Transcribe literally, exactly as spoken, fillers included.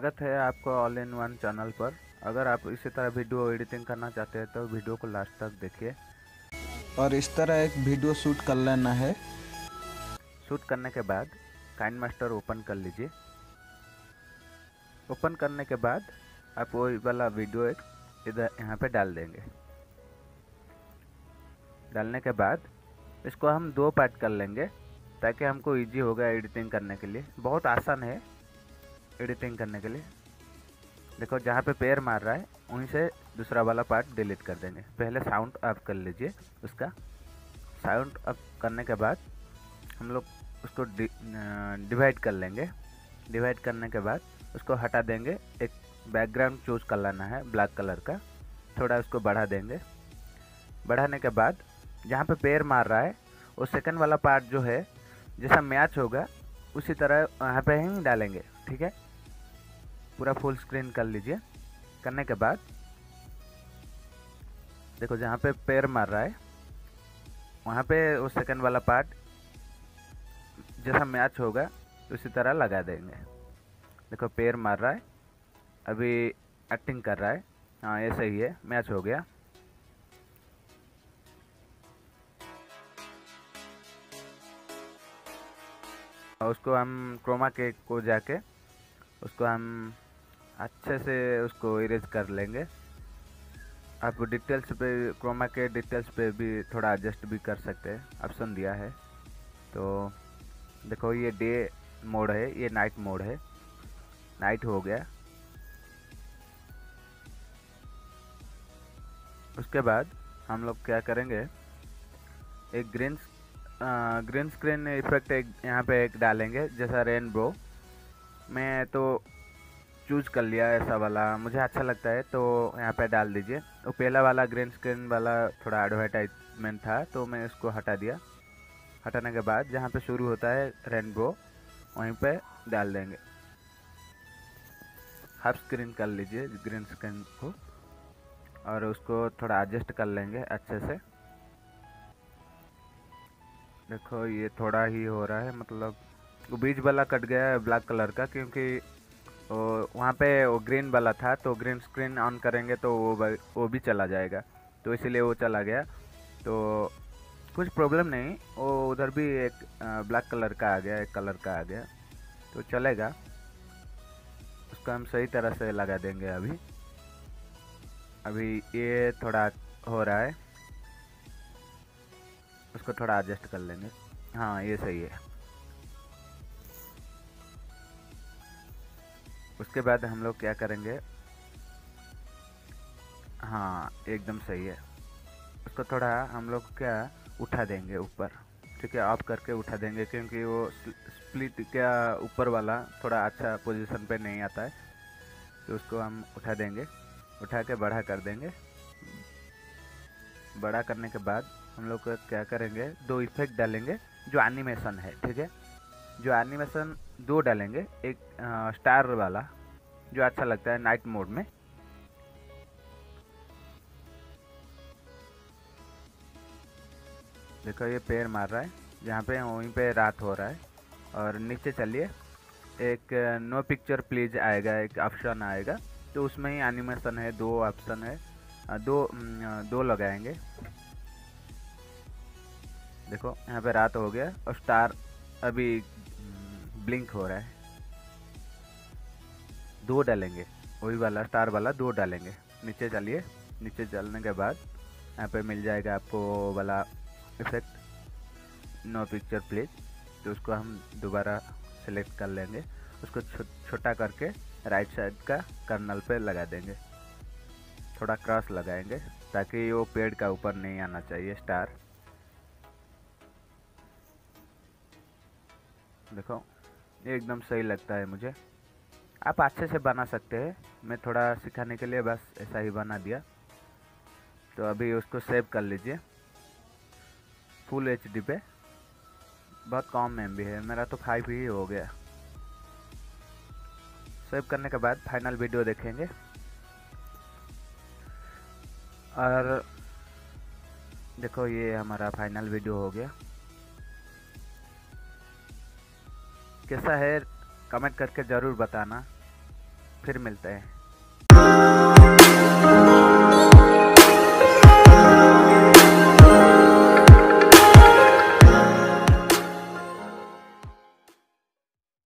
स्वागत है आपको ऑल इन वन चैनल पर। अगर आप इसी तरह वीडियो एडिटिंग करना चाहते हैं तो वीडियो को लास्ट तक देखिए। और इस तरह एक वीडियो शूट कर लेना है। शूट करने के बाद काइन मास्टर ओपन कर लीजिए। ओपन करने के बाद आप वही वाला वीडियो एक इधर यहाँ पे डाल देंगे। डालने के बाद इसको हम दो पार्ट कर लेंगे ताकि हमको इजी होगा एडिटिंग करने के लिए। बहुत आसान है एडिटिंग करने के लिए। देखो जहाँ पे पैर मार रहा है वहीं से दूसरा वाला पार्ट डिलीट कर देंगे। पहले साउंड अप कर लीजिए। उसका साउंड अप करने के बाद हम लोग उसको डिवाइड कर लेंगे। डिवाइड करने के बाद उसको हटा देंगे। एक बैकग्राउंड चूज कर लेना है ब्लैक कलर का। थोड़ा उसको बढ़ा देंगे। बढ़ाने के बाद जहाँ पे पैर मार रहा है वो सेकंड वाला पार्ट जो है जैसा मैच होगा उसी तरह यहाँ पे ही डालेंगे। ठीक है, पूरा फुल स्क्रीन कर लीजिए। करने के बाद देखो जहाँ पे पैर मार रहा है वहाँ पे वो सेकंड वाला पार्ट जैसा मैच होगा उसी तरह लगा देंगे। देखो पैर मार रहा है, अभी एक्टिंग कर रहा है। हाँ ये सही है, मैच हो गया। उसको हम क्रोमा के को जाके उसको हम अच्छे से उसको इरेज कर लेंगे। आप डिटेल्स पे क्रोमा के डिटेल्स पे भी थोड़ा एडजस्ट भी कर सकते हैं, ऑप्शन दिया है। तो देखो ये डे मोड है, ये नाइट मोड है। नाइट हो गया। उसके बाद हम लोग क्या करेंगे, एक ग्रीन ग्रीन स्क्रीन इफेक्ट एक यहाँ पे एक डालेंगे जैसा रेनबो। मैं तो चूज कर लिया ऐसा वाला, मुझे अच्छा लगता है तो यहाँ पे डाल दीजिए। वो पहला वाला ग्रीन स्क्रीन वाला थोड़ा एडवर्टाइजमेंट था तो मैं इसको हटा दिया। हटाने के बाद जहाँ पे शुरू होता है रेनबो वहीं पे डाल देंगे। हाफ स्क्रीन कर लीजिए ग्रीन स्क्रीन को और उसको थोड़ा एडजस्ट कर लेंगे अच्छे से। देखो ये थोड़ा ही हो रहा है, मतलब वो बीच वाला कट गया है ब्लैक कलर का, क्योंकि वहाँ पे वो ग्रीन वाला था तो ग्रीन स्क्रीन ऑन करेंगे तो वो वो भी चला जाएगा, तो इसीलिए वो चला गया। तो कुछ प्रॉब्लम नहीं, वो उधर भी एक ब्लैक कलर का आ गया, एक कलर का आ गया तो चलेगा। उसको हम सही तरह से लगा देंगे। अभी अभी ये थोड़ा हो रहा है, उसको थोड़ा एडजस्ट कर लेंगे। हाँ ये सही है। उसके बाद हम लोग क्या करेंगे, हाँ एकदम सही है। उसको थोड़ा हम लोग क्या उठा देंगे ऊपर। ठीक है, ऑफ करके उठा देंगे क्योंकि वो स्प्लिट क्या ऊपर वाला थोड़ा अच्छा पोजीशन पे नहीं आता है, तो उसको हम उठा देंगे। उठा के बड़ा कर देंगे। बड़ा करने के बाद हम लोग क्या करेंगे, दो इफेक्ट डालेंगे जो एनिमेशन है। ठीक है, जो एनिमेशन दो डालेंगे। एक आ, स्टार वाला जो अच्छा लगता है नाइट मोड में। देखो ये पैर मार रहा है जहाँ पे, वहीं पे रात हो रहा है। और नीचे चलिए, एक नो पिक्चर प्लीज आएगा, एक ऑप्शन आएगा तो उसमें ही एनिमेशन है। दो ऑप्शन है, दो दो लगाएंगे। देखो यहाँ पे रात हो गया और स्टार अभी ब्लिंक हो रहा है। दो डालेंगे, वही वाला स्टार वाला दो डालेंगे। नीचे चलिए, नीचे चलने के बाद यहाँ पे मिल जाएगा आपको वाला इफेक्ट नो पिक्चर प्लीज। तो उसको हम दोबारा सेलेक्ट कर लेंगे। उसको छो, छोटा करके राइट साइड का कर्नल पे लगा देंगे। थोड़ा क्रॉस लगाएंगे ताकि वो पेड़ का ऊपर नहीं आना चाहिए स्टार। देखो ये एकदम सही लगता है मुझे। आप अच्छे से बना सकते हैं, मैं थोड़ा सिखाने के लिए बस ऐसा ही बना दिया। तो अभी उसको सेव कर लीजिए फुल एच डी पे। बहुत कम एम बी है, मेरा तो फाइव ही हो गया। सेव करने के बाद फाइनल वीडियो देखेंगे। और देखो ये हमारा फाइनल वीडियो हो गया। कैसा है कमेंट करके ज़रूर बताना। फिर मिलते हैं।